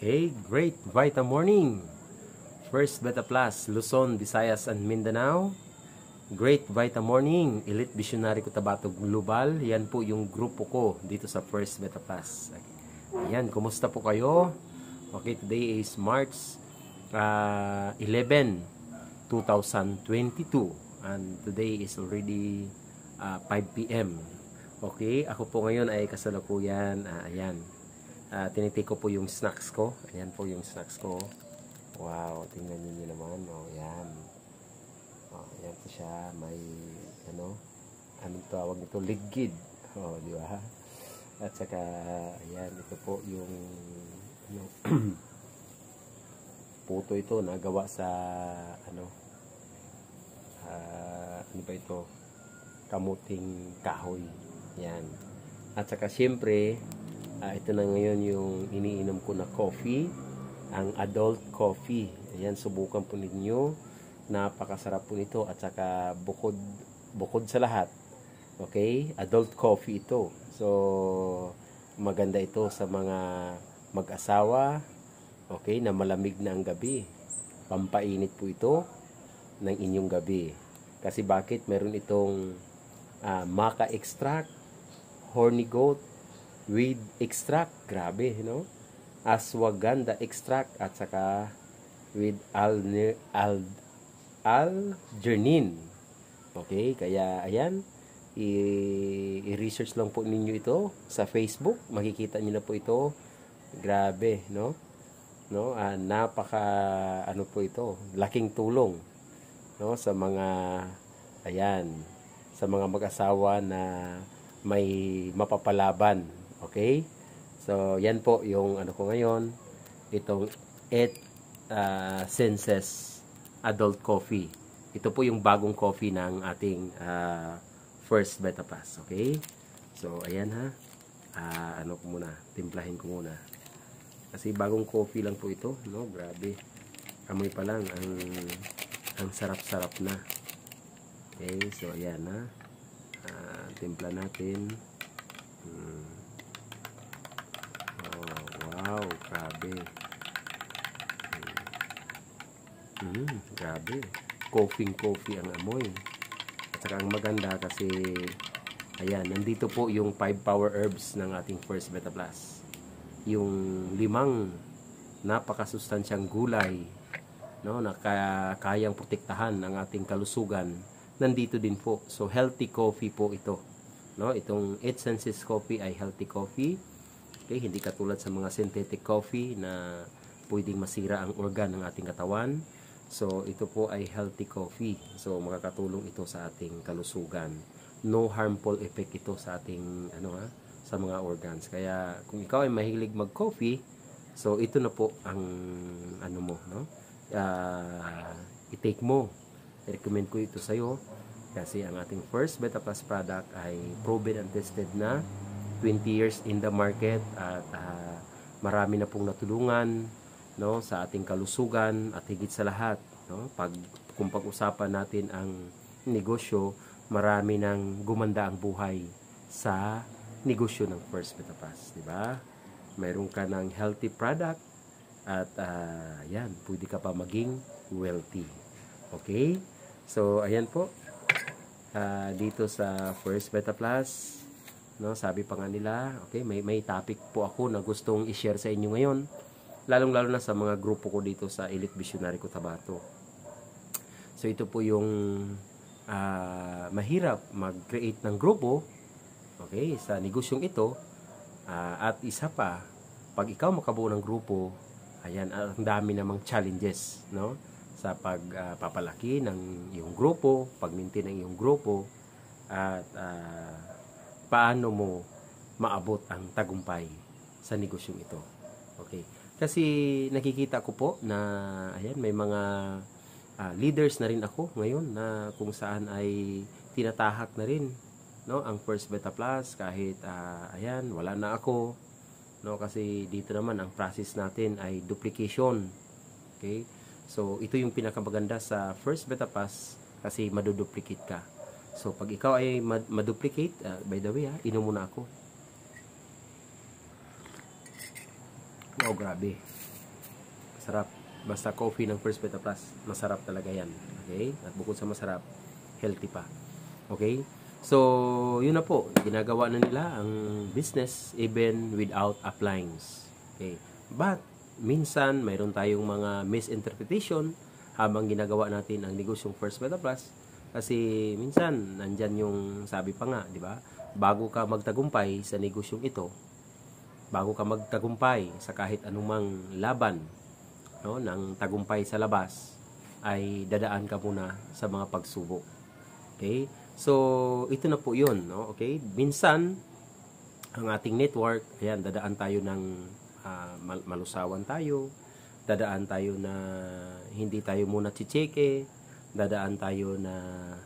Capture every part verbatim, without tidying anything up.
Okay, great Vita Morning. First Beta Plus, Luzon, Visayas, and Mindanao. Great Vita Morning, Elite Visionary Cotabato Global. Yan po yung grupo ko dito sa First Beta Plus. Ayan, kumusta po kayo? Okay, today is March uh, eleven, two thousand twenty-two. And today is already uh, five p m Okay, ako po ngayon ay kasalukuyan. Uh, ayan. Uh, tinitake ko po yung snacks ko. Ayan po yung snacks ko. Wow, tingnan niyo naman. Oh, ayan. Oh, ayan po siya. May, ano, anong tawag nito? Ligid. Oh, di ba? At saka, ayan, ito po yung, ano, puto ito, nagawa sa, ano, uh, ano ba ito? Kamuting kahoy. Ayan. At saka, syempre, Uh, ito na ngayon yung iniinom ko na coffee, ang adult coffee. Ayan, subukan po ninyo. Napakasarap po nito at saka bukod, bukod sa lahat. Okay? Adult coffee ito. So, maganda ito sa mga mag-asawa. Okay? Na malamig na ang gabi. Pampainit po ito ng inyong gabi. Kasi bakit? Meron itong uh, maca extract, horny goat, with extract, grabe, no? Ashwagandha extract at saka with al al algernin. Okay, kaya ayan, i-research lang po ninyo ito sa Facebook, makikita niyo na po ito. Grabe, no? No, ah, napaka ano po ito, laking tulong, no, sa mga ayan, sa mga mag-asawa na may mapapalaban. Okay? So, yan po yung ano ko ngayon. Itong eight uh, Senses Adult Coffee. Ito po yung bagong coffee ng ating uh, First Beta Plus. Okay? So, ayan ha. Uh, ano ko muna. Timplahin ko muna. Kasi bagong coffee lang po ito. No? Grabe. Amoy pa lang. Ang, ang sarap-sarap na. Okay? So, ayan ha. Uh, timpla natin. Hmm. Wow, grabe. Hmm, grabe. Coffee coffee ang amoy. At saka ang maganda kasi ayan, nandito po yung five power herbs ng ating First Beta Plus. Yung limang napakasustansyang gulay, no, na kaya, kayang protektahan ang ating kalusugan. Nandito din po. So healthy coffee po ito. No, itong eight Senses coffee ay healthy coffee. Okay, hindi katulad sa mga synthetic coffee na pwedeng masira ang organ ng ating katawan. So, ito po ay healthy coffee. So, makakatulong ito sa ating kalusugan. No harmful effect ito sa ating ano ha, sa mga organs. Kaya kung ikaw ay mahilig mag-coffee, so ito na po ang ano mo, no? Uh, i-take mo. I-recommend ko ito sa iyo kasi ang ating First Beta Plus product ay proven and tested na. twenty years in the market at uh, marami na pong natulungan, no, sa ating kalusugan at higit sa lahat, no, pag kung pag-usapan natin ang negosyo, marami nang gumanda ang buhay sa negosyo ng First Beta Plus, di ba? Mayroon ka ng healthy product at uh, yan, pwede ka pa maging wealthy. Okay? So ayan po. Uh, dito sa First Beta Plus, no, sabi pa nga nila, okay, may may topic po ako na gustong i-share sa inyo ngayon, lalong-lalo na sa mga grupo ko dito sa Elite Visionary Cotabato. So ito po yung uh, mahirap mag-create ng grupo, okay, sa negosyong ito, uh, at isa pa, pag ikaw makabuo ng grupo, ayan, ang dami namang challenges, no, sa pagpapalaki uh, ng iyong grupo, pag-maintain ng iyong grupo, at uh, paano mo maabot ang tagumpay sa negosyong ito. Okay. Kasi nakikita ko po na ayan, may mga uh, leaders na rin ako ngayon na kung saan ay tinatahak na rin, no, ang First Beta Plus kahit uh, ayan, wala na ako, no, kasi dito naman ang process natin ay duplication. Okay? So ito yung pinakamaganda sa First Beta Plus kasi maduduplicate ka. So, pag ikaw ay maduplicate, uh, by the way, ha, inom muna ako. Wow, grabe. Sarap. Basta coffee ng First Beta Plus, masarap talaga yan. Okay? At bukod sa masarap, healthy pa. Okay? So, yun na po. Ginagawa na nila ang business even without appliance. Okay? But, minsan, mayroon tayong mga misinterpretation habang ginagawa natin ang negosyong First Beta Plus. Kasi, minsan, nandyan yung sabi pa nga, di ba? Bago ka magtagumpay sa negosyong ito, bago ka magtagumpay sa kahit anumang laban, no, ng tagumpay sa labas, ay dadaan ka muna sa mga pagsubok. Okay? So, ito na po yun. No? Okay? Minsan, ang ating network, ayan, dadaan tayo ng uh, mal- malusawan tayo, dadaan tayo na hindi tayo muna chicheke, dadaan tayo na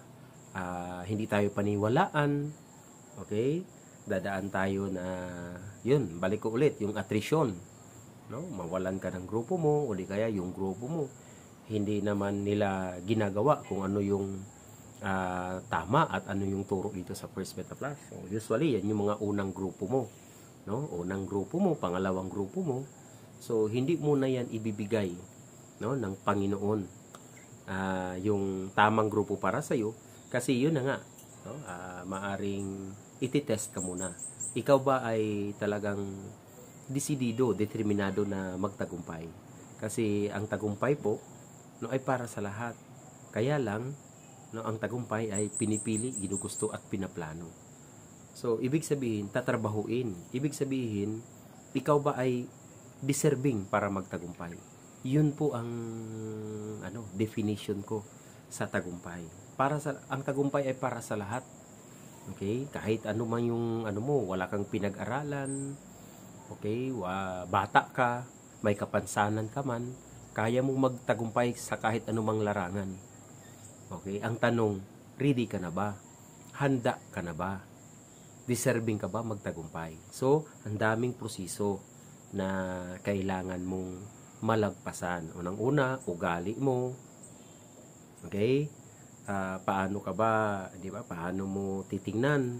uh, hindi tayo paniwalaan, okay? Dadaan tayo na, yun, balik ko ulit, yung attrition, no? Mawalan ka ng grupo mo, o di kaya yung grupo mo hindi naman nila ginagawa kung ano yung uh, tama at ano yung turo dito sa First Beta Plus. So, usually, yan yung mga unang grupo mo, no? Unang grupo mo, pangalawang grupo mo. So, hindi mo na yan ibibigay, no, ng Panginoon, uh, yung tamang grupo para sa'yo, kasi yun na nga, no? Uh, maaring ititest ka muna. Ikaw ba ay talagang desidido, determinado na magtagumpay? Kasi ang tagumpay po, no, ay para sa lahat. Kaya lang, no, ang tagumpay ay pinipili, ginugusto at pinaplano. So, ibig sabihin, tatrabahuin. Ibig sabihin, ikaw ba ay deserving para magtagumpay? Yun po ang ano, definition ko sa tagumpay. Para sa ang tagumpay ay para sa lahat. Okay? Kahit ano man yung ano mo, wala kang pinag-aralan, okay, wa, bata ka, may kapansanan ka man, kaya mong magtagumpay sa kahit anumang larangan. Okay? Ang tanong, ready ka na ba? Handa ka na ba? Deserving ka ba magtagumpay? So, ang daming proseso na kailangan mong malagpasan. Unang-una, ugali mo. Okay? Uh, paano ka ba, di ba? Paano mo titingnan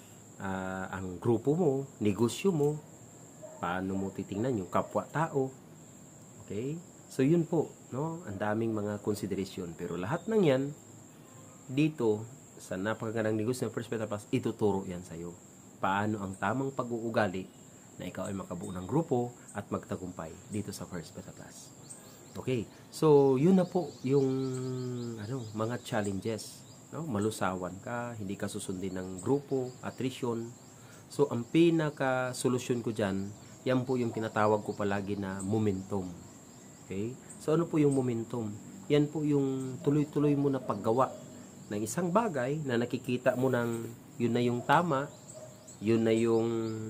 uh, ang grupo mo, negosyo mo? Paano mo titingnan yung kapwa-tao? Okay? So, yun po, no? Ang daming mga konsiderasyon. Pero lahat ng yan, dito, sa napakagandang negosyo ng First Beta Plus, ituturo yan sa'yo. Paano ang tamang pag-uugali na ikaw ay makabuo ng grupo at magtagumpay dito sa First Beta Plus. Okay, so yun na po yung ano, mga challenges. No? Malusawan ka, hindi ka susundin ng grupo, attrition. So, ang pinaka-solusyon ko dyan, yan po yung tinatawag ko palagi na momentum. Okay? So, ano po yung momentum? Yan po yung tuloy-tuloy mo na paggawa ng isang bagay na nakikita mo ng yun na yung tama, yun na yung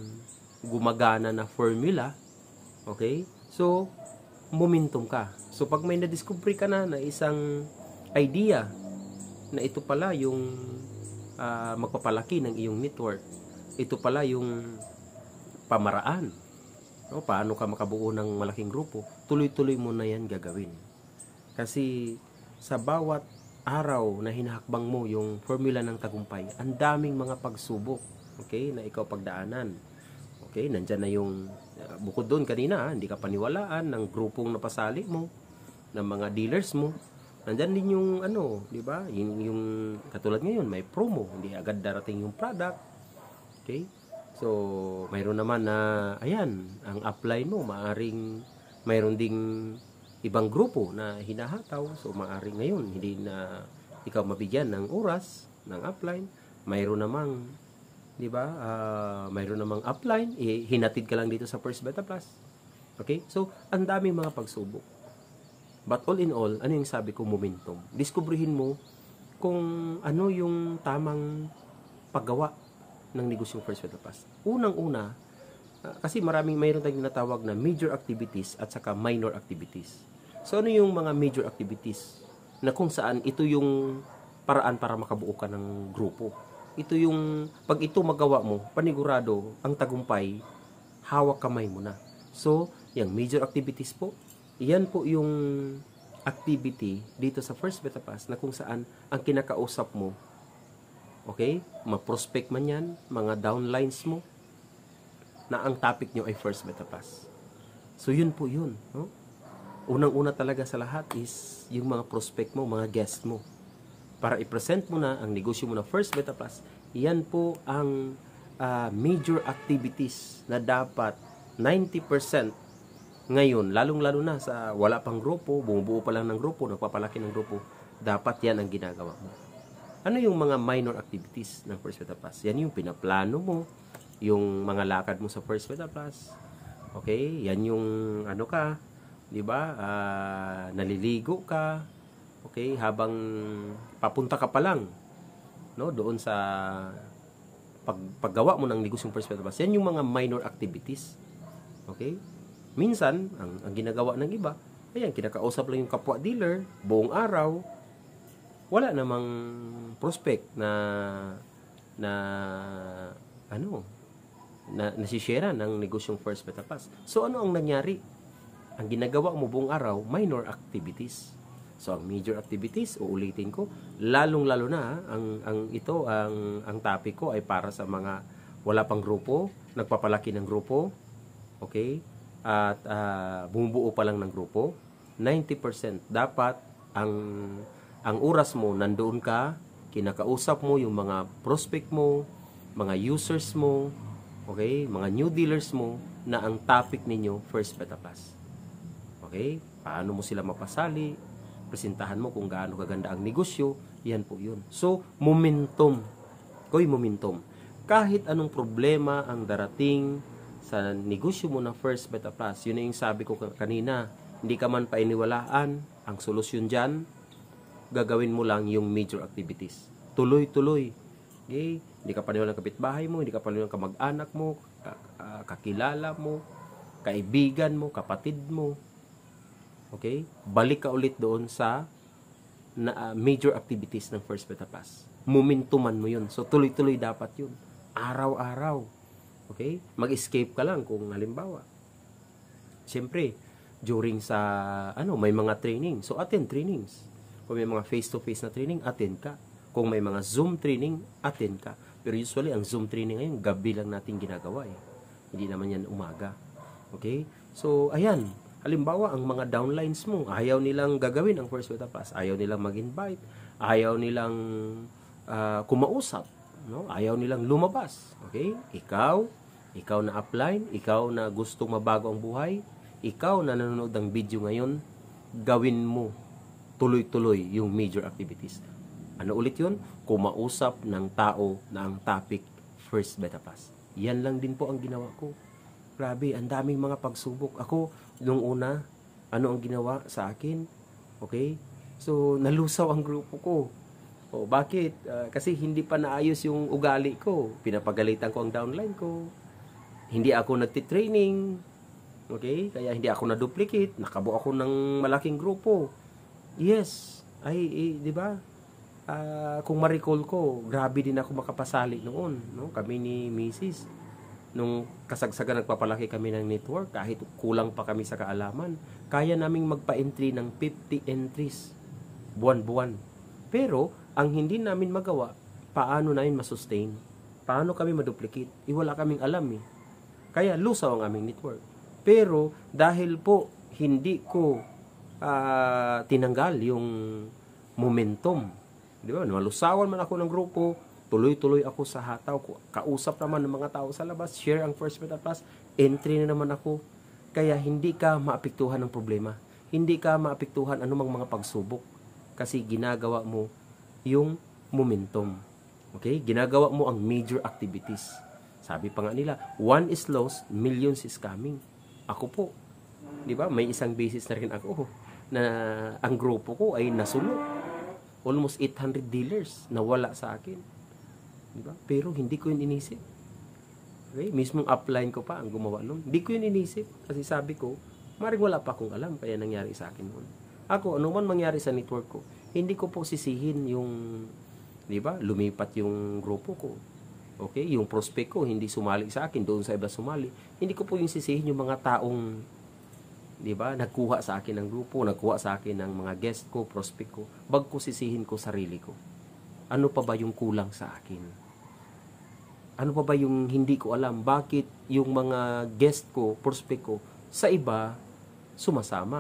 gumagana na formula. Okay? So, momentum ka. So, pag may na-discover ka na na isang idea na ito pala yung uh, magpapalaki ng iyong network, ito pala yung pamaraan, no? Paano ka makabuo ng malaking grupo, tuloy-tuloy mo na yan gagawin. Kasi sa bawat araw na hinahakbang mo yung formula ng tagumpay, ang daming mga pagsubok, okay, na ikaw pagdaanan. Okay, nandyan na yung uh, bukod doon kanina, ha, hindi ka paniwalaan ng grupong napasali mo, ng mga dealers mo. Nandyan din yung ano, di ba? Yung, yung katulad ngayon, may promo, hindi agad darating yung product. Okay? So, mayroon naman na ayan, ang upline mo, maaring mayroon ding ibang grupo na hinahataw. So, maaring ngayon hindi na ikaw mabigyan ng oras ng upline. Mayroon namang, di ba? Uh, mayroon namang upline, eh, hinatid ka lang dito sa First Beta Plus. Okay? So, ang daming mga pagsubok. But all in all, ano yung sabi ko, momentum. Diskubrihin mo kung ano yung tamang paggawa ng negosyong First Beta Plus. Unang-una, uh, kasi maraming mayroon tayong natawag na major activities at saka minor activities. So, ano yung mga major activities na kung saan ito yung paraan para makabuo ka ng grupo. Ito yung, pag ito magawa mo, panigurado, ang tagumpay, hawak kamay mo na. So, yung major activities po, yan po yung activity dito sa First Beta Plus na kung saan ang kinakausap mo, okay, ma-prospect man yan, mga downlines mo, na ang topic nyo ay First Beta Plus. So, yun po yun. No? unang-una talaga sa lahat is yung mga prospect mo, mga guest mo. Para i-present mo na ang negosyo mo na First Beta Plus, yan po ang uh, major activities na dapat ninety percent ngayon, lalong-lalo na sa wala pang grupo, bumubuo pa lang ng grupo, nagpapalaki ng grupo, dapat yan ang ginagawa mo. Ano yung mga minor activities ng First Beta Plus? Yan yung pinaplano mo, yung mga lakad mo sa First Beta Plus. Okay? Yan yung ano ka, di ba? Uh, naliligo ka. Okay? Habang papunta ka pa lang, no, doon sa pag, paggawa mo ng negosyong First Beta Plus. Yan yung mga minor activities. Okay? Minsan, ang, ang ginagawa ng iba, ayan, kinakausap lang yung kapwa dealer, buong araw, wala namang prospect na na ano na nasishare ng negosyong First Beta Plus. So ano ang nangyari? Ang ginagawa mo buong araw, minor activities. So ang major activities, uulitin ko, lalong-lalo na ang ang ito ang ang topic ko ay para sa mga wala pang grupo, nagpapalaki ng grupo, okay? At uh, bumubuo pa lang ng grupo. ninety percent dapat ang ang oras mo nandoon ka, kinakausap mo yung mga prospect mo, mga users mo, okay, mga new dealers mo na ang topic ninyo First Beta Plus. Okay? Paano mo sila mapasali? Presentahan mo kung gaano kaganda ang negosyo, yan po yun. So, momentum. Koy, momentum. Kahit anong problema ang darating sa negosyo mo na First Beta Plus, yun na yung sabi ko kanina, hindi ka man painiwalaan, ang solusyon dyan, gagawin mo lang yung major activities. Tuloy-tuloy. Okay? Hindi ka paniwala ng kapitbahay mo, hindi ka paniwala ng kamag-anak mo, kakilala mo, kaibigan mo, kapatid mo. Okay? Balik ka ulit doon sa na, uh, major activities ng First Beta Plus. Momentuman mo yun. So, tuloy-tuloy dapat yun. Araw-araw. Okay? Mag-escape ka lang kung halimbawa. Siyempre, during sa, ano, may mga training. So, attend trainings. Kung may mga face-to-face na training, attend ka. Kung may mga Zoom training, attend ka. Pero usually, ang Zoom training ngayon, gabi lang natin ginagawa eh. Hindi naman yan umaga. Okay? So, ayan. Halimbawa, ang mga downlines mo, ayaw nilang gagawin ang First Beta Plus. Ayaw nilang mag-invite. Ayaw nilang uh, kumausap. No? Ayaw nilang lumabas. Okay? Ikaw, ikaw na upline, ikaw na gustong mabago ang buhay, ikaw na nanonood ng video ngayon, gawin mo tuloy-tuloy yung major activities. Ano ulit yun? Kumausap ng tao na ang topic First Beta Plus. Yan lang din po ang ginawa ko. Grabe, ang daming mga pagsubok. Ako, nung una, ano ang ginawa sa akin? Okay? So, nalusaw ang grupo ko. O, bakit? Uh, kasi hindi pa naayos yung ugali ko. Pinapagalitan ko ang downline ko. Hindi ako nagtitraining. Okay? Kaya hindi ako na-duplicate. Nakabuo ako ng malaking grupo. Yes. Ay, eh, di ba? Uh, kung ma-recall ko, grabe din ako makapasali noon. No? Kami ni Missus Nung kasagsagan nagpapalaki kami ng network, kahit kulang pa kami sa kaalaman, kaya naming magpa-entry ng fifty entries. Buwan-buwan. Pero, ang hindi namin magawa, paano namin masustain? Paano kami maduplicate? Eh, wala kaming alam eh. Kaya, lusaw ang aming network. Pero, dahil po, hindi ko uh, tinanggal yung momentum. Di ba? Malusawan man ako ng grupo, tuloy-tuloy ako sa hataw ko. Kausap naman ng mga tao sa labas, share ang First Beta Plus, entry na naman ako. Kaya hindi ka maapektuhan ng problema. Hindi ka maapektuhan anumang mga pagsubok. Kasi ginagawa mo yung momentum. Okay? Ginagawa mo ang major activities. Sabi pa nga nila, one is lost, millions is coming. Ako po, di ba? May isang basis na rin ako na ang grupo ko ay nasulot. Almost eight hundred dealers na wala sa akin. Diba? Pero hindi ko yun inisip. Okay? Mismong upline ko pa ang gumawa nun. Hindi ko yun inisip. Kasi sabi ko, maring wala pa akong alam kaya nangyari sa akin nun. Ako, ano man mangyari sa network ko, hindi ko po sisihin yung, di ba, lumipat yung grupo ko. Okay? Yung prospect ko, hindi sumali sa akin, doon sa iba sumali. Hindi ko po yung sisihin yung mga taong, di ba, nagkuha sa akin ng grupo, nagkuha sa akin ng mga guest ko, prospect ko. Bag ko sisihin ko sarili ko. Ano pa ba yung kulang sa akin? Ano pa ba yung hindi ko alam? Bakit yung mga guest ko, prospect ko, sa iba, sumasama?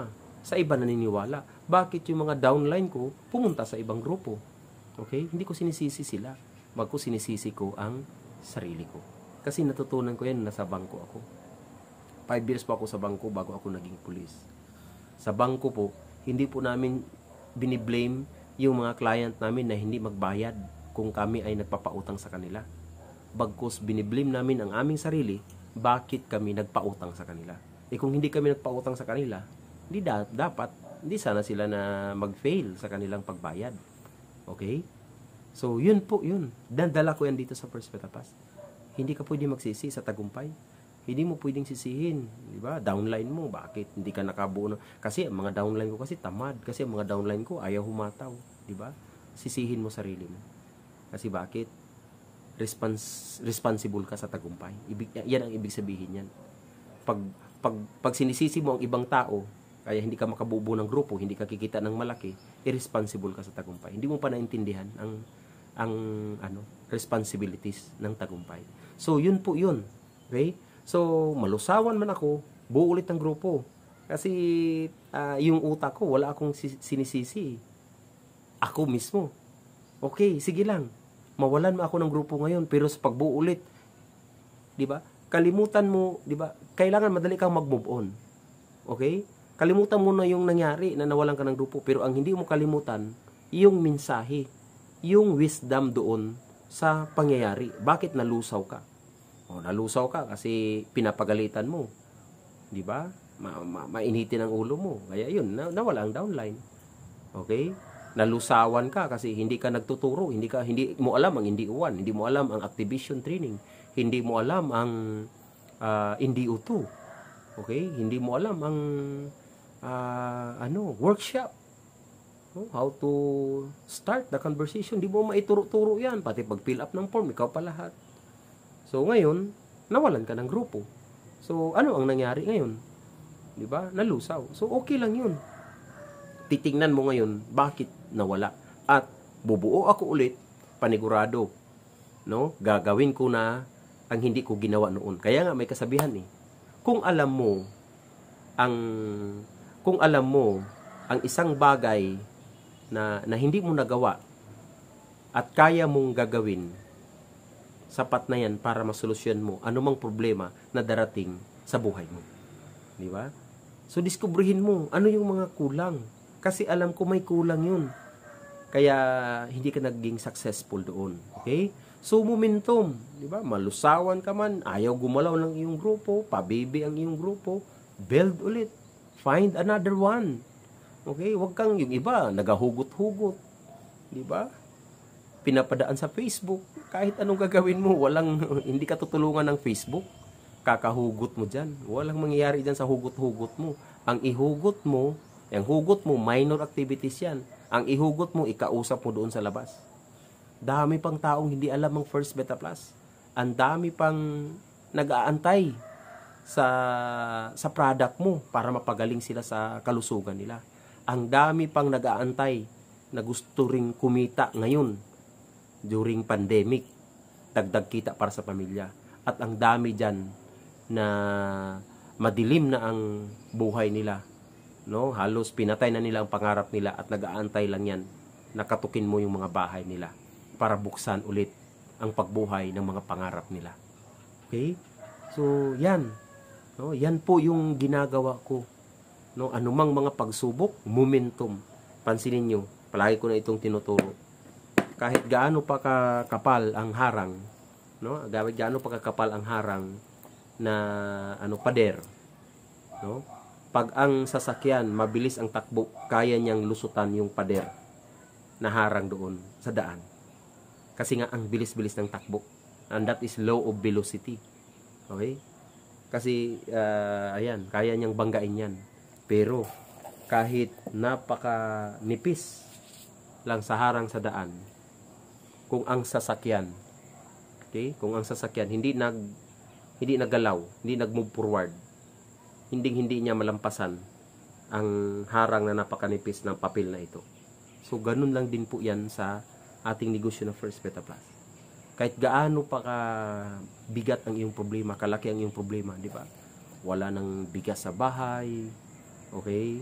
sa iba naniniwala. Bakit yung mga downline ko pumunta sa ibang grupo? Okay? Hindi ko sinisisi sila. Bagko sinisisi ko ang sarili ko. Kasi natutunan ko yan, nasa bangko ako. Five years po ako sa bangko bago ako naging pulis. Sa bangko po, hindi po namin biniblame yung mga client namin na hindi magbayad kung kami ay nagpapautang sa kanila. Bagkus biniblame namin ang aming sarili, bakit kami nagpautang sa kanila. Eh kung hindi kami nagpautang sa kanila, hindi da- dapat, hindi sana sila na mag-fail sa kanilang pagbayad. Okay? So, yun po, yun. Dandala ko yan dito sa First Beta Pass. Hindi ka pwede magsisi sa tagumpay. Hindi mo pwedeng sisihin. Di ba? Downline mo, bakit? Hindi ka nakabuo na. Kasi ang mga downline ko kasi tamad. Kasi ang mga downline ko ayaw humataw. Di ba? Sisihin mo sarili mo. Kasi bakit? Respons- responsible ka sa tagumpay. Ibig, yan ang ibig sabihin yan. Pag, pag, pag sinisisi mo ang ibang tao, kaya hindi ka makabubuo ng grupo, hindi ka kikita ng malaki, irresponsible ka sa tagumpay. Hindi mo pa naintindihan ang ang ano, responsibilities ng tagumpay. So, yun po yun. Okay? So, malusawan man ako, buo ulit ng grupo. Kasi, uh, yung utak ko, wala akong sinisisi. Ako mismo. Okay, sige lang. Mawalan mo ako ng grupo ngayon, pero sa pagbuo ulit, di ba? Kalimutan mo, di ba? Kailangan madali kang mag-move on. Okay? Kalimutan mo na yung nangyari na nawalan ka ng grupo. Pero ang hindi mo kalimutan, yung mensahe, yung wisdom doon sa pangyayari. Bakit nalusaw ka? O, nalusaw ka kasi pinapagalitan mo. Di ba? Ma- ma- mainitin ang ulo mo. Kaya yun, na- nawala ang downline. Okay? Nalusawan ka kasi hindi ka nagtuturo. Hindi ka hindi mo alam ang hindi uwan. Hindi mo alam ang activation training. Hindi mo alam ang uh, hindi uto. Okay? Hindi mo alam ang Uh, ano, workshop. Oh, how to start the conversation. Di mo maituro-turo yan. Pati pag-fill up ng form, ikaw pa lahat. So, ngayon, nawalan ka ng grupo. So, ano ang nangyari ngayon? Di ba? Nalusaw. So, okay lang yun. Titingnan mo ngayon, bakit nawala? At, bubuo ako ulit, panigurado. No? Gagawin ko na ang hindi ko ginawa noon. Kaya nga, may kasabihan eh. Kung alam mo, ang Kung alam mo ang isang bagay na, na hindi mo nagawa at kaya mong gagawin, sapat na yan para masolusyon mo anumang problema na darating sa buhay mo. Di ba? So, diskubrihin mo ano yung mga kulang. Kasi alam ko may kulang yun. Kaya hindi ka naging successful doon. Okay? So, momentum. Di ba? Malusawan ka man, ayaw gumalaw ng iyong grupo, pabibi ang iyong grupo, build ulit. Find another one. Okay? Huwag kang yung iba, nagahugot-hugot. Di ba? Pinapadaan sa Facebook. Kahit anong gagawin mo, walang, hindi ka tutulungan ng Facebook. Kakahugot mo dyan. Walang mangyayari dyan sa hugot-hugot mo. Ang ihugot mo, ang hugot mo, minor activities yan. Ang ihugot mo, ikausap mo doon sa labas. Dami pang taong hindi alam ang First Beta Plus. Ang dami pang nag-aantay sa sa product mo para mapagaling sila sa kalusugan nila. Ang dami pang nag-aantay na gusto ring kumita ngayon during pandemic, dagdag kita para sa pamilya. At ang dami diyan na madilim na ang buhay nila, no? Halos pinatay na nila ang pangarap nila at nag-aantay lang yan nakatukin mo yung mga bahay nila para buksan ulit ang pagbuhay ng mga pangarap nila. Okay? So, yan. No, yan po yung ginagawa ko. No, anumang mga pagsubok, momentum. Pansinin niyo, palagi ko na itong tinuturo. Kahit gaano pa kakapal ang harang, no? Kahit gaano pa kakapal ang harang na ano pader, no? Pag ang sasakyan mabilis ang takbo, kaya niyang lusutan yung pader na harang doon sa daan. Kasi nga ang bilis-bilis ng takbo. And that is law of velocity. Okay? Kasi, uh, ayan, kaya niyang banggain yan. Pero, kahit napaka-nipis lang sa harang sa daan, kung ang sasakyan, okay, kung ang sasakyan, hindi nag, hindi naggalaw, hindi nag-move forward, hindi hindi niya malampasan ang harang na napaka-nipis ng papel na ito. So, ganun lang din po yan sa ating negosyo ng First Beta Plus. Kahit gaano pa ka bigat ang iyong problema, kalaki ang iyong problema, di ba? Wala nang bigas sa bahay, okay?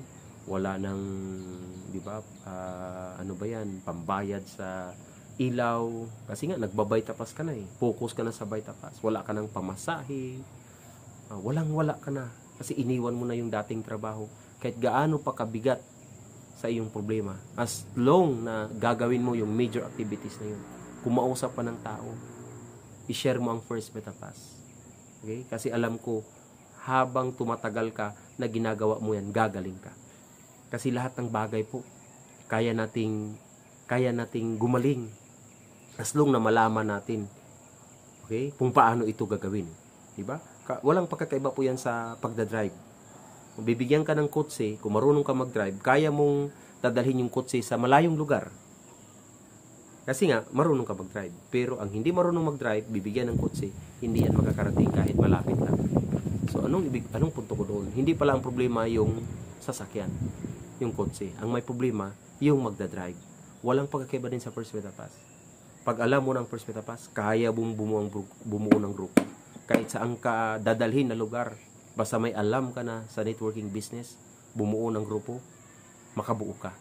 wala nang, di ba, ah, ano ba yan, pambayad sa ilaw, kasi nga nagbabaytapas ka na eh, focus ka na sa baytapas, wala ka nang pamasahe, ah, walang wala ka na, kasi iniwan mo na yung dating trabaho, kahit gaano pa kabigat sa iyong problema, as long na gagawin mo yung major activities na yun, kumausap pa ng tao, i-share mo ang first Betapass. Okay? Kasi alam ko, habang tumatagal ka na ginagawa mo yan, gagaling ka. Kasi lahat ng bagay po, kaya nating, kaya nating gumaling. As long na malaman natin, okay, kung paano ito gagawin. Diba? Walang pagkakaiba po yan sa pagdadrive. Kung bibigyan ka ng kotse, kung marunong ka mag-drive, kaya mong dadalhin yung kotse sa malayong lugar. Kasi nga, marunong ka mag-drive. Pero ang hindi marunong mag-drive, bibigyan ng kotse, hindi yan makakarating kahit malapit lang. So, anong, ibig, anong punto ko doon? Hindi pala ang problema yung sasakyan, yung kotse. Ang may problema, yung magdadrive. Walang pagkakaiba din sa First Betapass. Pag alam mo ng First Betapass, kaya bum bumuo, bumuo ng grupo. Kahit saan ka dadalhin na lugar, basta may alam ka na sa networking business, bumuo ng grupo, makabuo ka.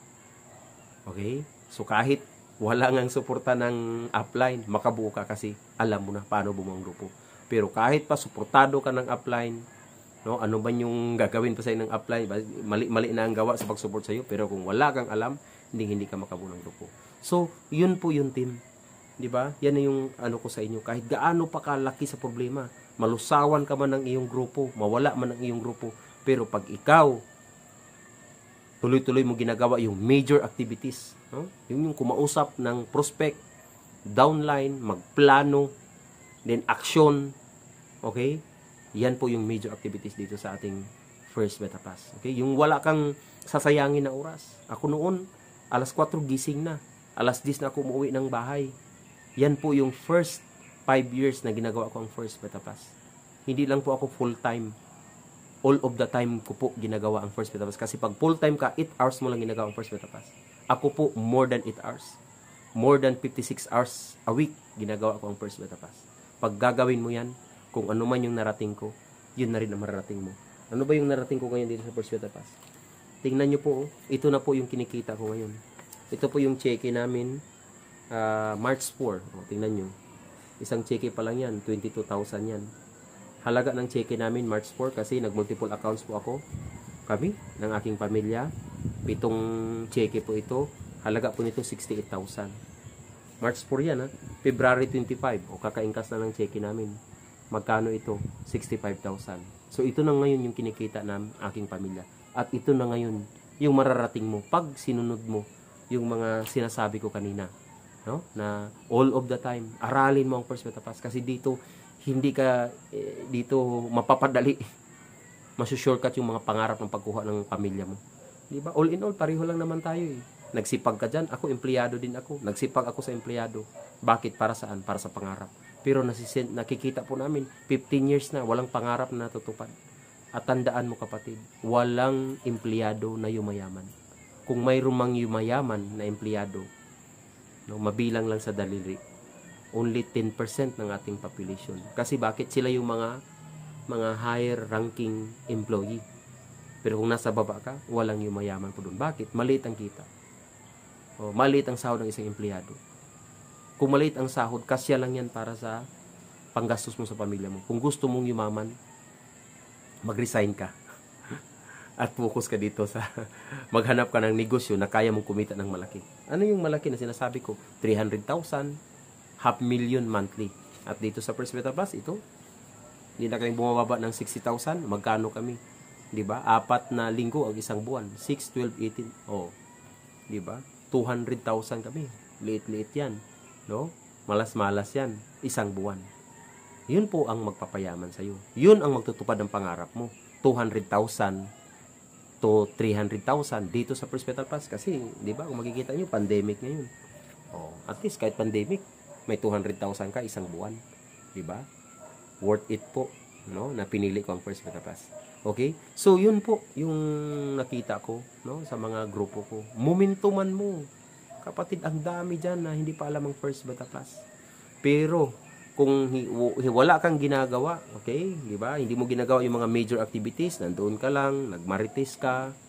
Okay? So, kahit wala ngang suporta ng upline, makabuo ka kasi alam mo na paano bumuo ang grupo. Pero kahit pa suportado ka ng upline, no, ano ba yung gagawin pa sa ng upline? Mali-mali na ang gawa sa pag-support sa iyo, pero kung wala kang alam, hindi hindi ka makabuo ng grupo. So, yun po yung team. 'Di ba? Yan na yung ano ko sa inyo. Kahit gaano pa kalaki sa problema, malusawan ka man ng iyong grupo, mawala man ng iyong grupo, pero pag ikaw tuloy-tuloy mo ginagawa yung major activities, no? Yung yung kumausap ng prospect, downline, magplano, then action, okay? Yan po yung major activities dito sa ating First Betapass. Okay? Yung wala kang sasayangin na oras. Ako noon, alas kwatro gising na. Alas diyes na ako umuwi ng bahay. Yan po yung first five years na ginagawa ko ang First Betapass. Hindi lang po ako full-time. All of the time ko po ginagawa ang First Betapass. Kasi pag full-time ka, eight hours mo lang ginagawa ang First Betapass. Ako po, more than eight hours. More than fifty-six hours a week ginagawa ko ang First Betapass. Pag gagawin mo yan, kung ano man yung narating ko, yun na rin ang mararating mo. Ano ba yung narating ko ngayon dito sa First Betapass? Tingnan nyo po, oh. Ito na po yung kinikita ko ngayon. Ito po yung cheque namin, uh, March four. O, tingnan nyo. Isang cheque pa lang yan, twenty-two thousand yan. Halaga ng cheque namin, March four, kasi nag-multiple accounts po ako. Kami, ng aking pamilya. Pitong cheque po ito. Halaga po nito, sixty-eight thousand. March four yan, ha? February twenty-five, o kakaingkas na ng cheque namin. Magkano ito? sixty-five thousand. So, ito na ngayon yung kinikita ng aking pamilya. At ito na ngayon yung mararating mo pag sinunod mo yung mga sinasabi ko kanina. No? Na all of the time, aralin mo ang First Betapass. Kasi dito, hindi ka, eh, dito mapapadali. Masu-shortcut yung mga pangarap ng pagkuha ng pamilya mo. Diba? All in all, pareho lang naman tayo eh. Nagsipag ka dyan, ako, empleyado din ako. Nagsipag ako sa empleyado. Bakit? Para saan? Para sa pangarap. Pero nasisin, nakikita po namin, fifteen years na, walang pangarap na natutupad. At tandaan mo kapatid, walang empleyado na yumayaman. Kung mayroong mang yumayaman na empleyado, no, mabilang lang sa daliri. Only ten percent ng ating population. Kasi bakit? Sila yung mga, mga higher ranking employee. Pero kung nasa baba ka, walang yumayaman po doon. Bakit? Maliit ang kita. O, maliit ang sahod ng isang empleyado. Kung maliit ang sahod, kasya lang yan para sa panggastos mo sa pamilya mo. Kung gusto mong yumaman, mag-resign ka. At focus ka dito sa maghanap ka ng negosyo na kaya mong kumita ng malaki. Ano yung malaki na sinasabi ko? three hundred thousand, half million monthly. At dito sa First Betapass, ito, hindi na kami bumababa ng sixty thousand. Magkano kami? Diba? Apat na linggo ang isang buwan. six, twelve, eighteen. Oh. Diba? two hundred thousand kami. Liit-liit yan. No? Malas-malas yan. Isang buwan. Yun po ang magpapayaman sa iyo. Yun ang magtutupad ng pangarap mo. two hundred thousand to three hundred thousand dito sa First Betapass. Kasi, di ba, kung makikita nyo, pandemic ngayon. Oh, at least, kahit pandemic, may two hundred thousand ka isang buwan. Di ba? Worth it po. No? Na pinili ko ang First Betapass. Okay? So, yun po yung nakita ko, no, sa mga grupo ko. Momentuman mo. Kapatid, ang dami dyan na hindi pa alam ang First Betapass. Pero, kung hi, hi, wala kang ginagawa, okay, di ba? Hindi mo ginagawa yung mga major activities, nandoon ka lang, nagmarites ka,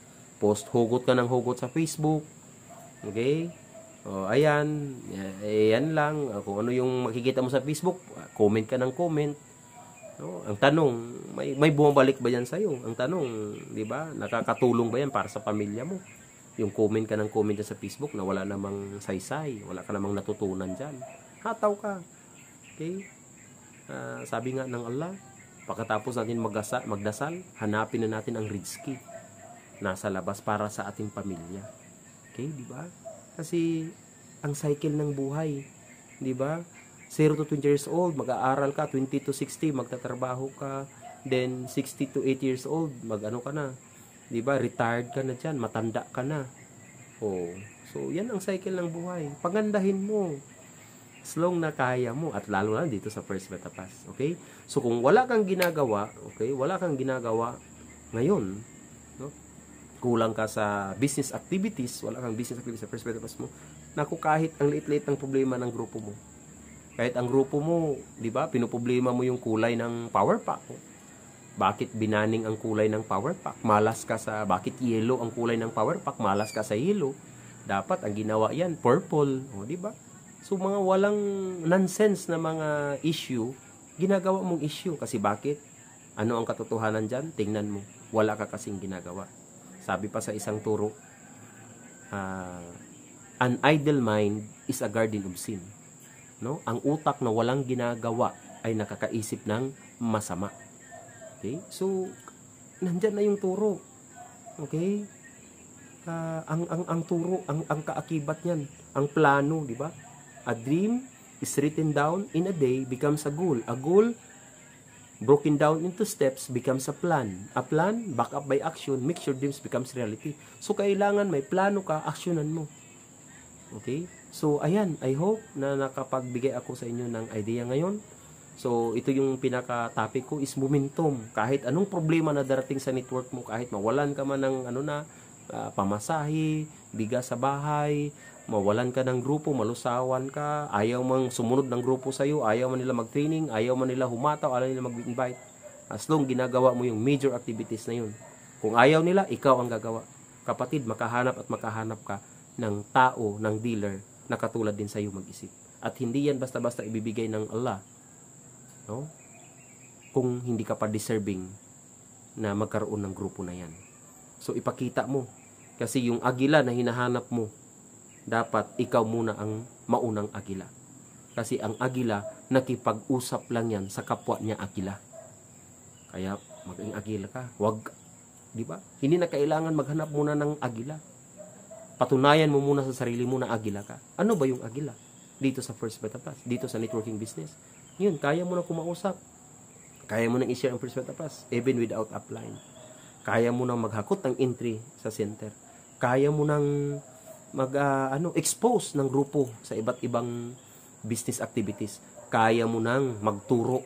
post hugot ka ng hugot sa Facebook. Okay? O, ayan. Ayan lang. Kung ano yung makikita mo sa Facebook, comment ka ng comment. No? Ang tanong, may, may bumabalik ba yan sa'yo? Ang tanong, di ba? Nakakatulong ba yan para sa pamilya mo? Yung comment ka ng comment dyan sa Facebook na wala namang saysay, wala ka namang natutunan dyan. Hataw ka. Okay? Uh, sabi nga ng Allah, pagkatapos natin magdasal, magdasal, hanapin na natin ang rizki nasa labas para sa ating pamilya. Okay, di ba? Kasi ang cycle ng buhay, di ba? zero to twenty years old, mag-aaral ka, twenty to sixty, magtatrabaho ka, then sixty to eighty years old, mag-ano ka na, di ba? Retired ka na dyan, matanda ka na. Oh, so yan ang cycle ng buhay. Pagandahin mo. As long na kaya mo, at lalo na dito sa First Beta Pass. Okay? So kung wala kang ginagawa, okay, wala kang ginagawa ngayon, no? Kulang ka sa business activities, wala kang business activities sa First Beta Pass mo, naku, kahit ang liit-liit ng problema ng grupo mo, kahit ang grupo mo, di ba, pinuproblema mo yung kulay ng power pack. Bakit binaning ang kulay ng power pack? Malas ka sa, bakit yellow ang kulay ng power pack? Malas ka sa yellow. Dapat ang ginawa yan, purple. O, di ba? So, mga walang nonsense na mga issue, ginagawa mong issue. Kasi bakit? Ano ang katotohanan dyan? Tingnan mo. Wala ka kasing ginagawa. Sabi pa sa isang turo, uh, an idle mind is a garden of sin. No? Ang utak na walang ginagawa ay nakakaisip ng masama. Okay? So, nandyan na yung turo. Okay? Uh, ang ang ang turo, ang ang kaakibat niyan, ang plano, di ba? A dream is written down in a day becomes a goal. A goal broken down into steps becomes a plan. A plan, back up by action, makes your dreams becomes reality. So, kailangan may plano ka, aksyonan mo. Okay? So, ayan, I hope na nakapagbigay ako sa inyo ng idea ngayon. So, ito yung pinaka-topic ko is momentum. Kahit anong problema na darating sa network mo, kahit mawalan ka man ng ano na, uh, pamasahe, bigas sa bahay, mawalan ka ng grupo, malusawan ka, ayaw mang sumunod ng grupo sa'yo, ayaw man nila mag-training, ayaw man nila humataw, ayaw nila mag-invite. As long ginagawa mo yung major activities na yun. Kung ayaw nila, ikaw ang gagawa. Kapatid, makahanap at makahanap ka ng tao, ng dealer, na katulad din sa'yo mag-isip. At hindi yan basta-basta ibibigay ng Allah. No? Kung hindi ka pa deserving na magkaroon ng grupo na yan. So, ipakita mo. Kasi yung agila na hinahanap mo, dapat ikaw muna ang maunang agila. Kasi ang agila, nakipag-usap lang yan sa kapwa niya agila. Kaya maging agila ka. Wag, di ba? Hindi na kailangan maghanap muna ng agila. Patunayan mo muna sa sarili mo na agila ka. Ano ba yung agila? Dito sa First Beta Pass, dito sa networking business. Yun, kaya mo na kumausap. Kaya mo na i-share ang First Beta Pass, even without upline. Kaya mo na maghakot ng entry sa center. Kaya mo nang mag uh, ano expose ng grupo sa iba't ibang business activities. Kaya mo nang magturo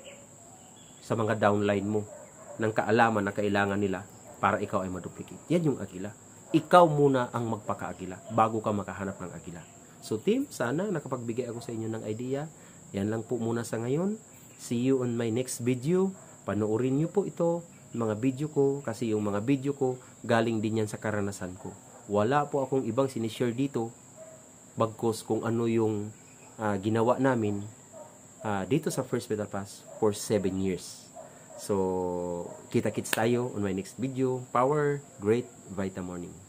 sa mga downline mo ng kaalaman na kailangan nila para ikaw ay maduplicate. Yan yung agila. Ikaw muna ang magpakaagila bago ka makahanap ng agila. So team, sana nakapagbigay ako sa inyo ng idea. Yan lang po muna sa ngayon. See you on my next video. Panoorin niyo po ito, mga video ko, kasi yung mga video ko galing din yan sa karanasan ko. Wala po akong ibang sinishare dito bagkos kung ano yung uh, ginawa namin uh, dito sa First Beta Pass for seven years. So, kita-kits tayo on my next video. Power, Great Vita Morning.